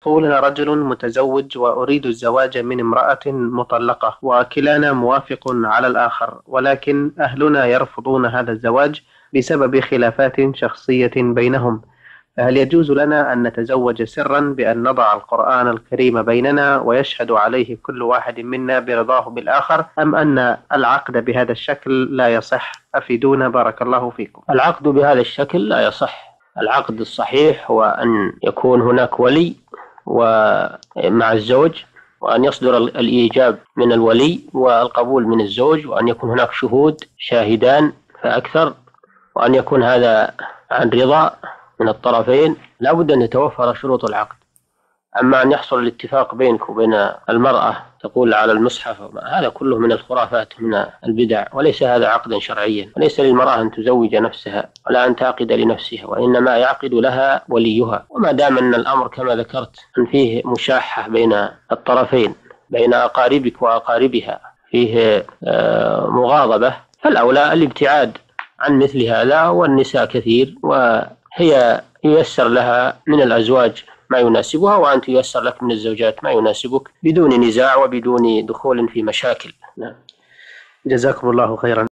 يقول: أنا رجل متزوج وأريد الزواج من امرأة مطلقة، وكلانا موافق على الآخر، ولكن أهلنا يرفضون هذا الزواج بسبب خلافات شخصية بينهم. فهل يجوز لنا أن نتزوج سرا بأن نضع القرآن الكريم بيننا ويشهد عليه كل واحد منا برضاه بالآخر، أم أن العقد بهذا الشكل لا يصح؟ أفيدونا بارك الله فيكم. العقد بهذا الشكل لا يصح. العقد الصحيح هو أن يكون هناك ولي ومع الزوج، وأن يصدر الإيجاب من الولي والقبول من الزوج، وأن يكون هناك شهود شاهدان فأكثر، وأن يكون هذا عن رضا من الطرفين. لا بد أن يتوفر شروط العقد. أما أن يحصل الاتفاق بينك وبين المرأة تقول على المصحف، هذا كله من الخرافات من البدع، وليس هذا عقدا شرعيا. وليس للمرأة أن تزوج نفسها ولا أن تعقد لنفسها، وإنما يعقد لها وليها. وما دام أن الأمر كما ذكرت أن فيه مشاحة بين الطرفين، بين أقاربك وأقاربها، فيه مغاضبة، فالأولى الابتعاد عن مثل هذا. والنساء كثير، وهي ييسر لها من الأزواج ما يناسبها، وأنت ييسر لك من الزوجات ما يناسبك بدون نزاع وبدون دخول في مشاكل. جزاكم الله خيرا.